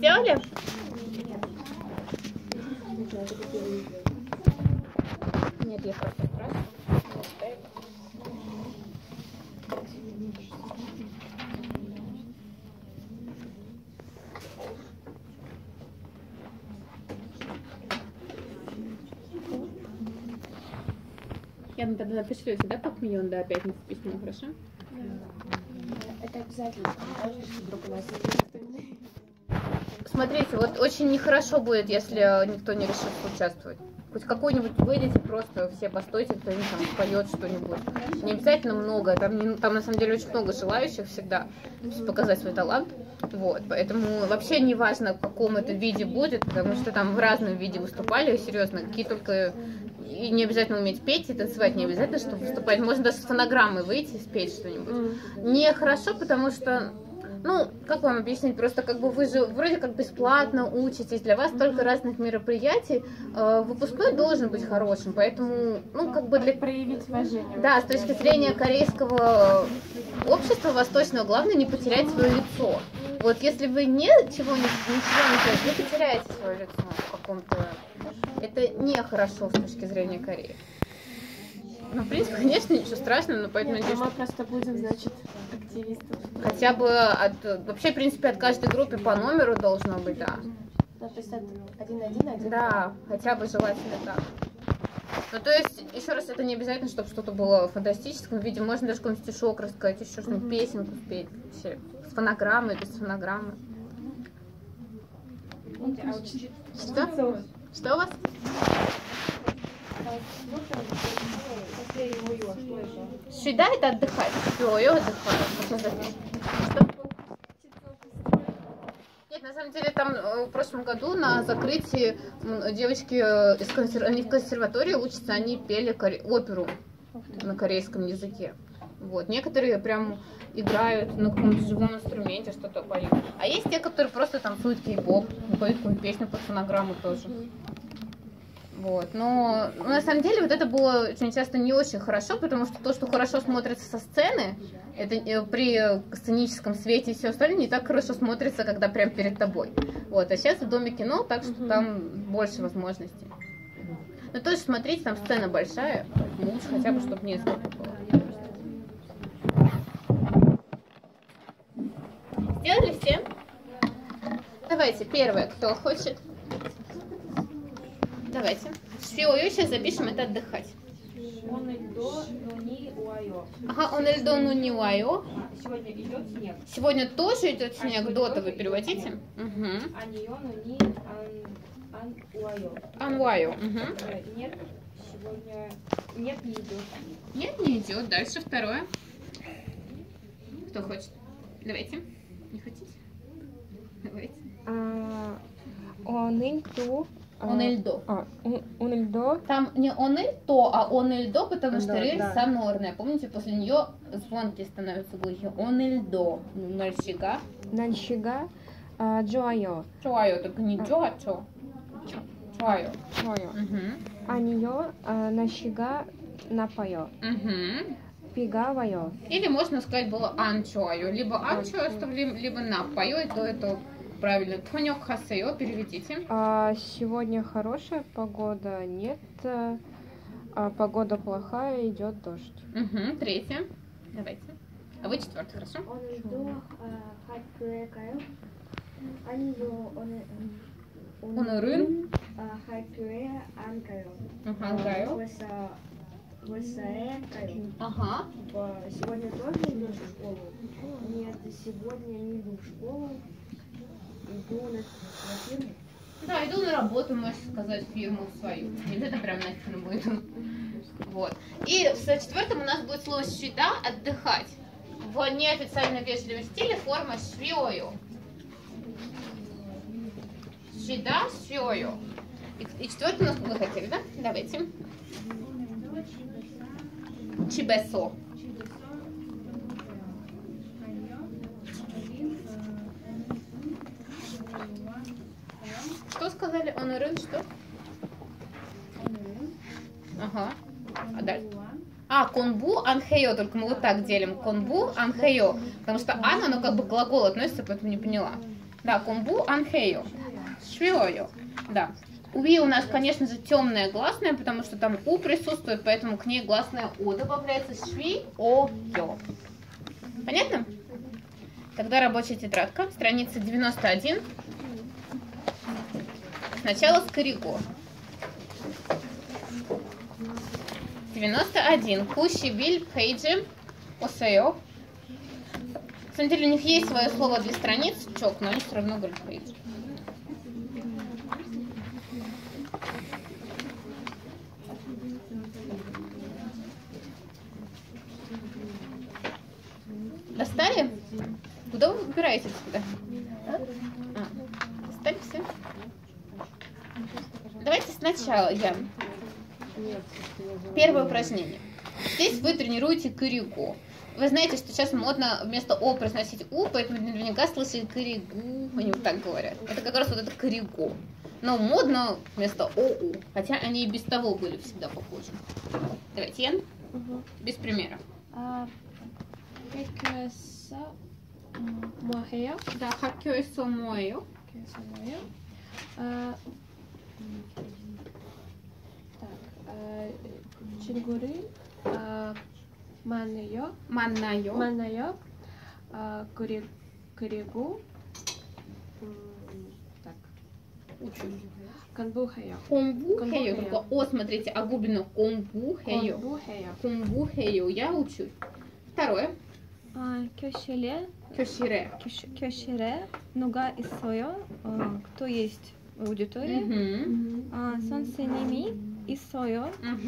Сделали? Нет, я просто спрашиваю. Я тогда напишу сюда как минимум до пятницы письмо, хорошо? Это обязательно. Вдруг у нас Смотрите, вот очень нехорошо будет, если никто не решит участвовать. Хоть какой-нибудь выйдете, просто все постойте, кто-нибудь там споет что-нибудь. Не обязательно много, там на самом деле очень много желающих всегда показать свой талант. Вот, поэтому вообще не важно, в каком это виде будет, потому что там в разном виде выступали, серьезно, какие только... И не обязательно уметь петь и танцевать, не обязательно, чтобы выступать. Можно даже с фонограммой выйти и спеть что-нибудь. Нехорошо, потому что... Ну, как вам объяснить, просто как бы вы же вроде как бесплатно учитесь, для вас столько разных мероприятий, выпускной должен быть хорошим, поэтому, ну, как бы для... проявить уважение. Да, с точки зрения корейского общества восточного, главное не потерять свое лицо. Вот если вы ничего не делаете, вы потеряете свое лицо в каком-то... Это нехорошо с точки зрения Кореи. Ну, в принципе, конечно, ничего страшного, но поэтому... Нет, мы просто будем, значит, активистов. Хотя бы вообще, в принципе, от каждой группы по номеру должно быть, да. Да, то есть от 1-1, Да, хотя бы желательно так. Ну, то есть, еще раз, это не обязательно, чтобы что-то было фантастическое. Видимо, можно даже какой-нибудь стишок рассказать, еще что-нибудь, песенку спеть. Вообще, с фонограммой, без фонограммы. Что? Что у вас? Сюда это отдыхать. Ой, отдыхаю. Нет, на самом деле там в прошлом году на закрытии девочки они в консерватории учатся, они пели оперу на корейском языке. Вот. Некоторые прям играют на каком-то живом инструменте, что-то поют. А есть те, которые просто танцуют кей-поп, поют какую-нибудь песню под фонограмму тоже. Вот. Но на самом деле вот это было очень часто не очень хорошо, потому что то, что хорошо смотрится со сцены, это при сценическом свете и все остальное не так хорошо смотрится, когда прям перед тобой. Вот. А сейчас в Доме кино, так что там больше возможностей. Но тоже смотрите, там сцена большая, лучше хотя бы, чтобы несколько было. Сделали все? Давайте, первое, кто хочет. Давайте. Швиою сейчас запишем, это отдыхать. Онельдо, но не уайо. Ага, онельдо, но не уайо. Сегодня идет снег. Сегодня тоже идет снег, дота вы переводите? Угу. Аньо, но не ан уайо. Анвайо. Угу. Нет, сегодня нет, не идет. Нет, не идет. Дальше второе. Кто хочет? Давайте. Не хотите? Давайте. Онельдо. Онельдо. Онельдо. Там не онельто, а онельдо, потому что Да, рель да. сонорная. Помните, после нее звонкие становятся глухие. Онельдо. Нальщига. Нальщига. Джоайо. Чуайо, только не джо, а чо. Чуайо. Джоайо. Угу. Аньо. Нальщига. Напайо. Угу. Пигавайо. Или можно сказать было анчуайо. Либо анчуайо оставляем, либо напайо, и то это правильно. Тонёк хасео, переведите. Сегодня хорошая погода, нет. Погода плохая, идет дождь. Угу. Третье. Давайте. А вы четвертый, хорошо? 오늘도 갈 교회가요? 아니요, 오늘은 갈 교회 안 가요. 안 가요? 월사에 가요. Ага. Сегодня тоже иду в школу? Нет, сегодня не иду в школу. Иду на фирму. Да, иду на работу, можешь сказать, фирму свою. Не обязательно прям на фирму иду. Вот. И в четвертом у нас будет слово «сюда» — отдыхать. В неофициальном вежливом стиле форма «швиою». «Сюда» — «швиою». И четвертый у нас вы хотели, да? Давайте. Чибесо. Что сказали? Онурын, что? Ага. А дальше? Конбу, анхео, только мы вот так делим. Конбу, анхео. Потому что ан, оно как бы к глаголу относится, поэтому не поняла. Да, комбу анхею. Швиою. Да. Уи у нас, конечно же, темная гласная, потому что там у присутствует, поэтому к ней гласная о добавляется. Шви-о-ё. Понятно? Тогда рабочая тетрадка, страница 91. Сначала с кориго. 91. Куши виль пейджи осео. На самом деле у них есть свое слово для страниц, чок, но они все равно говорят пейдж. Достали? Куда вы выбираетесь сюда? Достали все? Давайте сначала я. Первое упражнение. Здесь вы тренируете кориго. Вы знаете, что сейчас модно вместо О произносить У, поэтому наверняка слышали коригу. Они вот так говорят. Это как раз вот это кориго. Но модно вместо ОУ. Хотя они и без того были всегда похожи. Давайте, Ян. Без примера. Да, хакёйсо моё. Чингуры. Манайо. Манайо. Коригу. Так. Учу. Конбухайо. Комбухею. Только О, смотрите, огублено. Комбухею. Комбухею. Я учу. Второе. Кёшире. Кёшире. Кёшире. Нуга исойо. Кто есть в аудитории? Сонсеними исойо.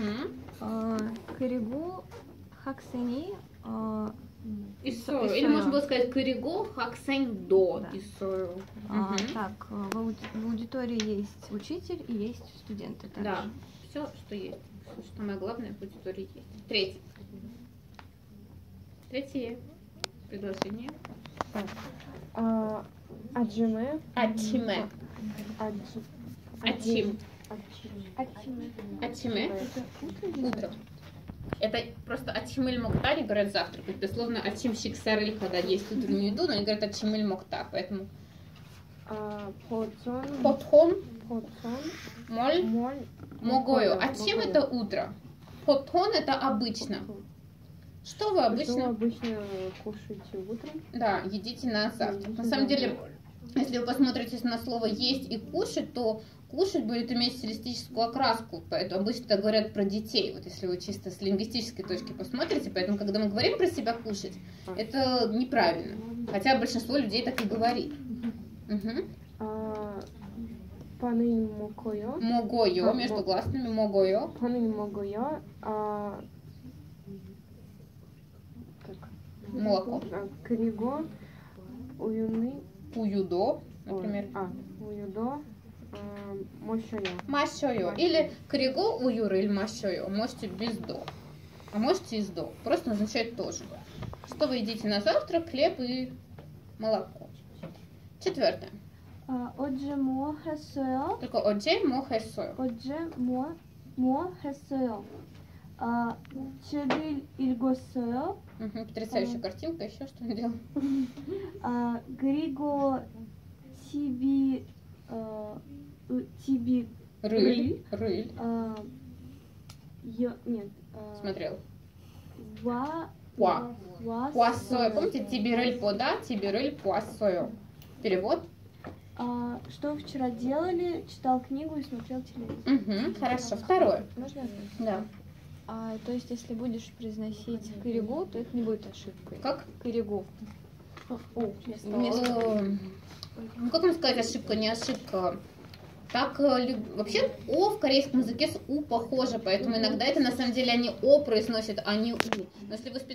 Коригу. Хаксени. Исою. Или можно было сказать кориго, хаксень до. Да. Исою. Так, в аудитории есть учитель и есть студенты. Также. Да, все, что есть. Все, что самое главное в аудитории есть. Третье. Третье предложение. Аджиме. Ачиме. Ачим. Ачиме. Утро. Это просто ачимель моктар, говорят завтракать. Дословно ачимщик сарыль, когда есть утреннюю еду, но они говорят ачимель моктар. Поэтому потхон, моль, могою. Ачим это утро. Потхон это обычно. Что вы обычно кушаете утром? Да, едите на завтрак. На самом деле, если вы посмотрите на слово есть и кушать, то кушать будет иметь стилистическую окраску, поэтому обычно так говорят про детей, вот если вы чисто с лингвистической точки посмотрите, поэтому когда мы говорим про себя кушать, это неправильно, хотя большинство людей так и говорит. Паны могойо. Могойо, между гласными могойо. Паны могойо. Молоко. Кориго. Уюны. Уюдо, например. Уюдо. Мошойо. Машойо. Или кориго уюры или машойо. Можете без до. А можете и с до. Просто означает тоже. Что вы едите на завтрак? Хлеб и молоко. Четвертое. Отже мо хесойо. Только отже мо хесойо. Отже мо хесойо. Чебиль ильгосойо. Потрясающая картинка. Еще что он делал? Григо тебе Рыль. Нет. Смотрел. Пуасойо. Пуасойо. Помните, тибирель пода, тибирель пуасойо. Перевод? Что вы вчера делали? Читал книгу и смотрел телевизор. Хорошо. Второе. Можно я? Да. То есть, если будешь произносить коригу, то это не будет ошибкой. Как? Коригу. Ну, как вам сказать, ошибка, не ошибка? Так, вообще, О в корейском языке с У похоже, поэтому иногда это на самом деле они О произносят, а не У. Но если вы